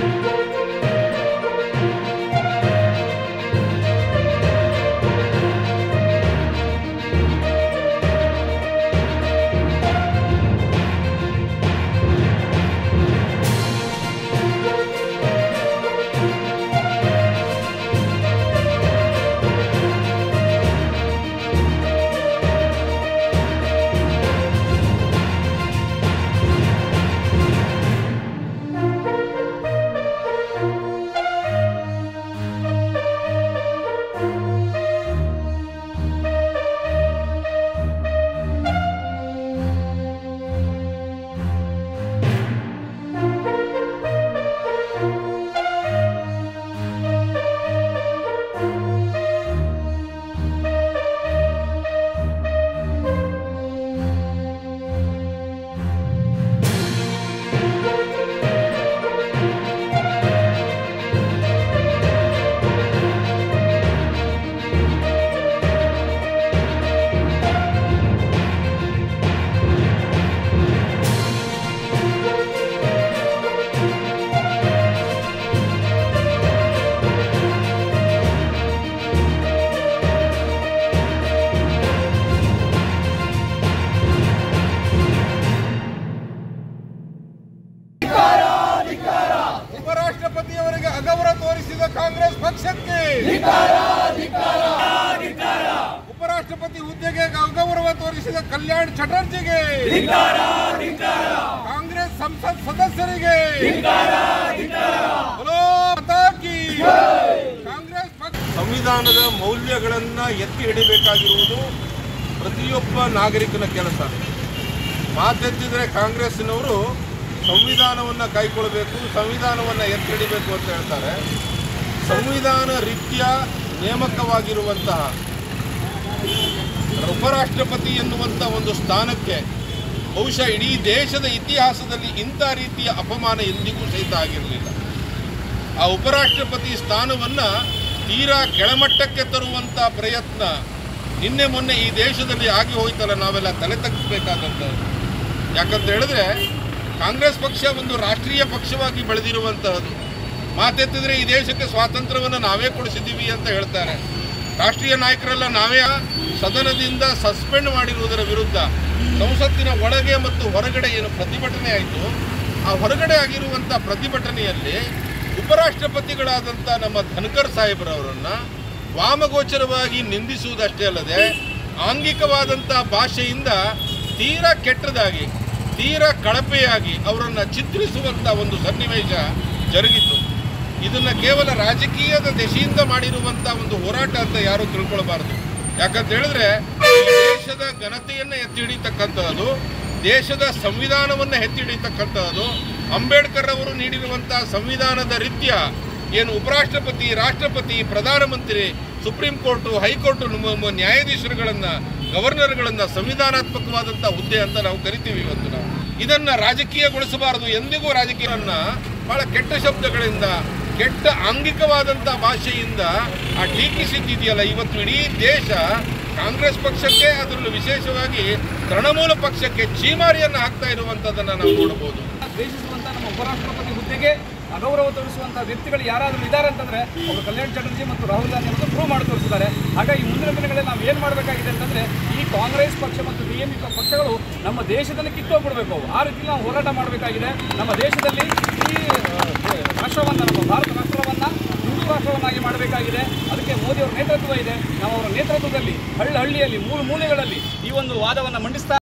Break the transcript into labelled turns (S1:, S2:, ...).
S1: ಉಪರಾಷ್ಟ್ರಪತಿಯವರಿಗೆ ಅಗೌರವ ತೋರಿಸಿದ ಕಾಂಗ್ರೆಸ್ ಪಕ್ಷಕ್ಕೆ ಉಪರಾಷ್ಟ್ರಪತಿ ಹುದ್ದೆಗೆ ಅಗೌರವ ತೋರಿಸಿದ ಕಲ್ಯಾಣ್ ಚಟರ್ಜಿಗೆ ಕಾಂಗ್ರೆಸ್ ಸಂಸತ್ ಸದಸ್ಯರಿಗೆ ಕಾಂಗ್ರೆಸ್ ಸಂವಿಧಾನದ ಮೌಲ್ಯಗಳನ್ನು ಎತ್ತಿ ಹಿಡಿಬೇಕಾಗಿರುವುದು ಪ್ರತಿಯೊಬ್ಬ ನಾಗರಿಕನ ಕೆಲಸ. ಮಾತೆತ್ತಿದ್ರೆ ಕಾಂಗ್ರೆಸ್ನವರು ಸಂವಿಧಾನವನ್ನು ಕೈಗೊಳ್ಳಬೇಕು, ಸಂವಿಧಾನವನ್ನು ಎತ್ತಿ ಹಿಡಿಬೇಕು ಅಂತ ಹೇಳ್ತಾರೆ. ಸಂವಿಧಾನ ರೀತ್ಯ ನೇಮಕವಾಗಿರುವಂತಹ ಉಪರಾಷ್ಟ್ರಪತಿ ಎನ್ನುವಂಥ ಒಂದು ಸ್ಥಾನಕ್ಕೆ ಬಹುಶಃ ಇಡೀ ದೇಶದ ಇತಿಹಾಸದಲ್ಲಿ ಇಂಥ ರೀತಿಯ ಅಪಮಾನ ಎಂದಿಗೂ ಸಹಿತ ಆಗಿರಲಿಲ್ಲ. ಆ ಉಪರಾಷ್ಟ್ರಪತಿ ಸ್ಥಾನವನ್ನು ತೀರಾ ಕೆಳಮಟ್ಟಕ್ಕೆ ತರುವಂಥ ಪ್ರಯತ್ನ ನಿನ್ನೆ ಮೊನ್ನೆ ಈ ದೇಶದಲ್ಲಿ ಆಗಿ ಹೋಯ್ತಲ್ಲ, ನಾವೆಲ್ಲ ತಲೆ ತಗ್ಗಿಸಬೇಕಾದಂಥದ್ದು. ಯಾಕಂತ ಹೇಳಿದ್ರೆ ಕಾಂಗ್ರೆಸ್ ಪಕ್ಷ ಒಂದು ರಾಷ್ಟ್ರೀಯ ಪಕ್ಷವಾಗಿ ಬೆಳೆದಿರುವಂತಹದ್ದು. ಮಾತೆತ್ತಿದ್ರೆ ಈ ದೇಶಕ್ಕೆ ಸ್ವಾತಂತ್ರ್ಯವನ್ನು ನಾವೇ ಕೊಡಿಸಿದ್ದೀವಿ ಅಂತ ಹೇಳ್ತಾರೆ. ರಾಷ್ಟ್ರೀಯ ನಾಯಕರೆಲ್ಲ ನಾವೇ ಸದನದಿಂದ ಸಸ್ಪೆಂಡ್ ಮಾಡಿರುವುದರ ವಿರುದ್ಧ ಸಂಸತ್ತಿನ ಒಳಗೆ ಮತ್ತು ಹೊರಗಡೆ ಏನು ಪ್ರತಿಭಟನೆ ಆಯಿತು, ಆ ಹೊರಗಡೆ ಆಗಿರುವಂಥ ಪ್ರತಿಭಟನೆಯಲ್ಲಿ ಉಪರಾಷ್ಟ್ರಪತಿಗಳಾದಂಥ ನಮ್ಮ ಧನ್ಕರ್ ಸಾಹೇಬ್ರವರನ್ನು ವಾಮಗೋಚರವಾಗಿ ನಿಂದಿಸುವುದಷ್ಟೇ ಅಲ್ಲದೆ ಆಂಗಿಕವಾದಂಥ ಭಾಷೆಯಿಂದ ತೀರಾ ಕೆಟ್ಟದಾಗಿ, ತೀರಾ ಕಳಪೆಯಾಗಿ ಅವರನ್ನು ಚಿತ್ರಿಸುವಂಥ ಒಂದು ಸನ್ನಿವೇಶ ಜರುಗಿತು. ಇದನ್ನು ಕೇವಲ ರಾಜಕೀಯದ ದೆಸೆಯಿಂದ ಮಾಡಿರುವಂಥ ಒಂದು ಹೋರಾಟ ಅಂತ ಯಾರೂ ತಿಳ್ಕೊಳ್ಬಾರ್ದು. ಯಾಕಂತ ಹೇಳಿದ್ರೆ ದೇಶದ ಘನತೆಯನ್ನು ಎತ್ತಿ ಹಿಡಿತಕ್ಕಂಥದ್ದು, ದೇಶದ ಸಂವಿಧಾನವನ್ನು ಎತ್ತಿ ಹಿಡಿತಕ್ಕಂಥದ್ದು, ಅಂಬೇಡ್ಕರ್ ಅವರು ನೀಡಿರುವಂಥ ಸಂವಿಧಾನದ ರೀತ್ಯ ಏನು ಉಪರಾಷ್ಟ್ರಪತಿ, ರಾಷ್ಟ್ರಪತಿ, ಪ್ರಧಾನಮಂತ್ರಿ, ಸುಪ್ರೀಂ ಕೋರ್ಟು, ಹೈಕೋರ್ಟು ನ್ಯಾಯಾಧೀಶರುಗಳನ್ನು, ಗವರ್ನರ್ಗಳನ್ನು ಸಂವಿಧಾನಾತ್ಮಕವಾದಂಥ ಹುದ್ದೆ ಅಂತ ನಾವು ಕರಿತೀವಿ. ಇವತ್ತು ನಾವು ಇದನ್ನು ರಾಜಕೀಯಗೊಳಿಸಬಾರದು. ಎಂದಿಗೂ ರಾಜಕೀಯವನ್ನು ಬಹಳ ಕೆಟ್ಟ ಶಬ್ದಗಳಿಂದ, ಕೆಟ್ಟ ಆಂಗಿಕವಾದಂಥ ಭಾಷೆಯಿಂದ ಆ ಟೀಕಿಸಿದ್ದಿದೆಯಲ್ಲ, ಇವತ್ತು ಇಡೀ ದೇಶ ಕಾಂಗ್ರೆಸ್ ಪಕ್ಷಕ್ಕೆ, ಅದರಲ್ಲೂ ವಿಶೇಷವಾಗಿ ತೃಣಮೂಲ ಪಕ್ಷಕ್ಕೆ ಚೀಮಾರಿಯನ್ನು ಹಾಕ್ತಾ ಇರುವಂಥದ್ದನ್ನು ನಾವು ನೋಡಬಹುದು.
S2: ದ್ವೇಷಿಸುವಂಥ ನಮ್ಮ ಉಪರಾಷ್ಟ್ರಪತಿ ಹುದ್ದೆಗೆ ಅಗೌರವ ತೋರಿಸುವಂಥ ವ್ಯಕ್ತಿಗಳು ಯಾರಾದರೂ ಇದ್ದಾರೆ ಅಂತಂದರೆ ಅವರು ಕಲ್ಯಾಣ್ ಚಟರ್ಜಿ ಮತ್ತು ರಾಹುಲ್ ಗಾಂಧಿ ಅವರು ಪ್ರೂವ್ ಮಾಡಿ ತೋರಿಸಿದ್ದಾರೆ. ಹಾಗಾಗಿ ಮುಂದಿನ ದಿನಗಳಲ್ಲಿ ನಾವು ಏನು ಮಾಡಬೇಕಾಗಿದೆ ಅಂತಂದರೆ ಈ ಕಾಂಗ್ರೆಸ್ ಪಕ್ಷ ಮತ್ತು DMK ಪಕ್ಷಗಳು ನಮ್ಮ ದೇಶದಲ್ಲಿ ಕಿತ್ತೋಗ್ಬಿಡಬೇಕು. ಆ ರೀತಿ ನಾವು ಹೋರಾಟ ಮಾಡಬೇಕಾಗಿದೆ. ನಮ್ಮ ದೇಶದಲ್ಲಿ ಈ ರಾಷ್ಟ್ರವನ್ನು, ನಮ್ಮ ಭಾರತ ರಾಷ್ಟ್ರವನ್ನು ಹಿಂದೂ ರಾಷ್ಟ್ರವನ್ನಾಗಿ ಮಾಡಬೇಕಾಗಿದೆ. ಅದಕ್ಕೆ ಮೋದಿಯವರ ನೇತೃತ್ವ ಇದೆ. ನಾವು ಅವರ ನೇತೃತ್ವದಲ್ಲಿ ಹಳ್ಳಿಯಲ್ಲಿ ಮೂಲೆಗಳಲ್ಲಿ ಈ ಒಂದು ವಾದವನ್ನು ಮಂಡಿಸ್ತಾ